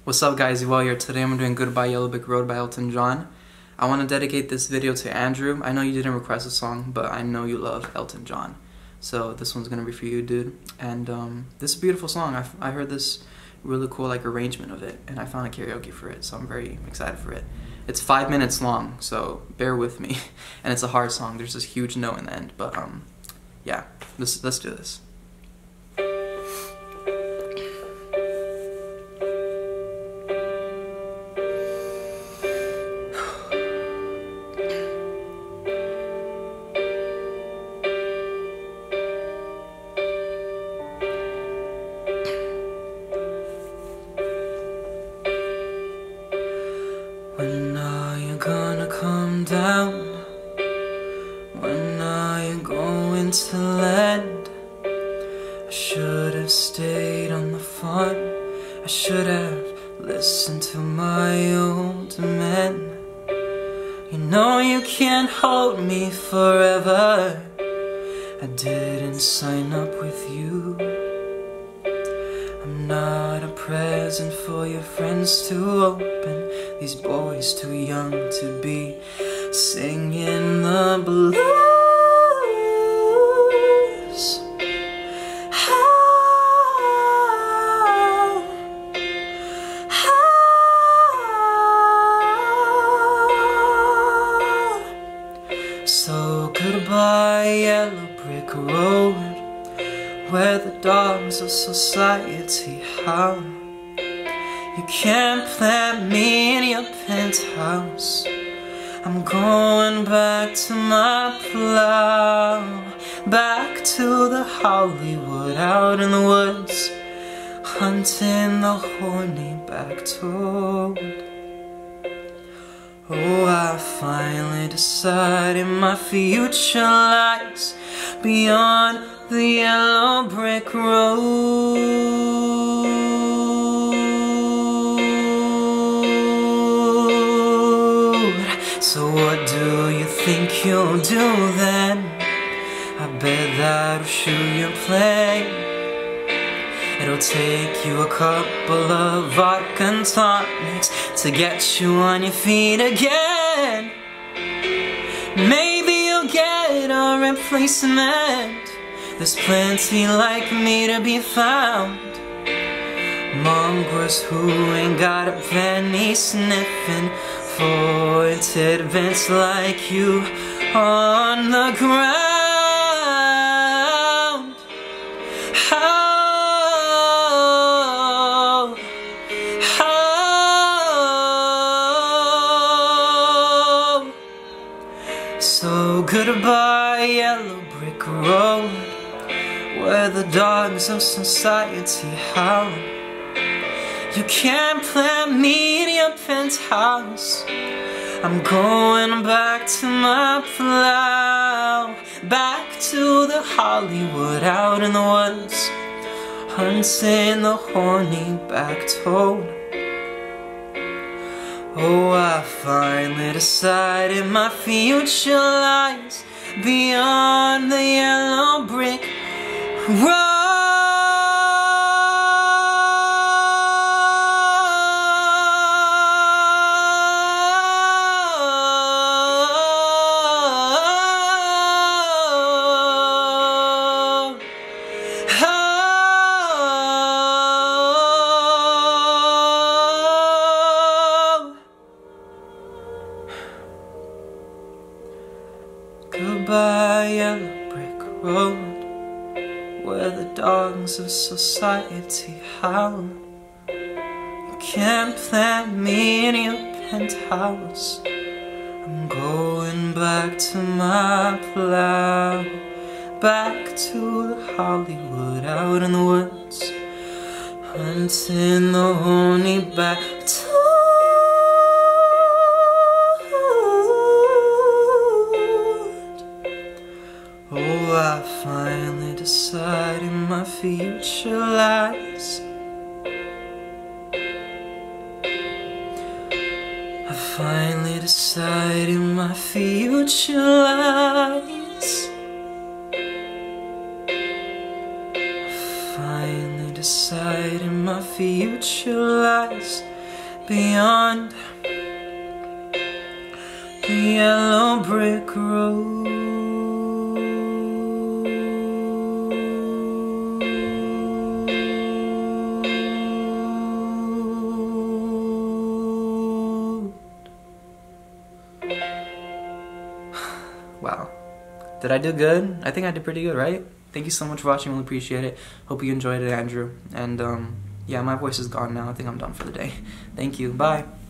What's up guys, Yoel here. Today I'm doing Goodbye Yellow Brick Road by Elton John. I want to dedicate this video to Andrew. I know you didn't request a song, but I know you love Elton John. So this one's going to be for you, dude. And this is a beautiful song. I heard this really cool arrangement of it, and I found a karaoke for it, so I'm very excited for it. It's 5 minutes long, so bear with me. And it's a hard song. There's this huge note in the end, but yeah, let's do this. When are you gonna come down? When are you going to land? I should have stayed on the farm. I should have listened to my older men. You know you can't hold me forever. I didn't sign up with you. I'm not a present for your friends to open. These boys too young to be singing the blues. So goodbye, yellow brick road, where the dogs of society howl. You can't plant me in your penthouse. I'm going back to my plow, back to the Hollywood, out in the woods, hunting the horny back-toed. Oh, I finally decided my future lies beyond the yellow brick road. So what do you think you'll do then? I bet that'll shoot your plane. It'll take you a couple of vodka and tonics to get you on your feet again. Maybe you'll get a replacement. There's plenty like me to be found. Mongrels who ain't got a penny sniffing for tidbits like you on the ground. So goodbye, yellow brick road, where the dogs of society howl. You can't plant me in your penthouse. I'm going back to my plow, back to the Hollywood, out in the woods, hunting the horny back-toed. Oh, I finally decided my future lies beyond the yellow brick road. Goodbye, yellow brick road, where the dogs of society howl. You can't plant me in your penthouse. I'm going back to my plow, back to the Hollywood, out in the woods, hunting the horny back-toed. Oh, I finally decided my future lies. I finally decided my future lies. Finally deciding my future lies beyond the yellow brick road. Wow. Did I do good? I think I did pretty good, right? Thank you so much for watching. Really appreciate it. Hope you enjoyed it, Andrew. And yeah, my voice is gone now. I think I'm done for the day. Thank you. Bye.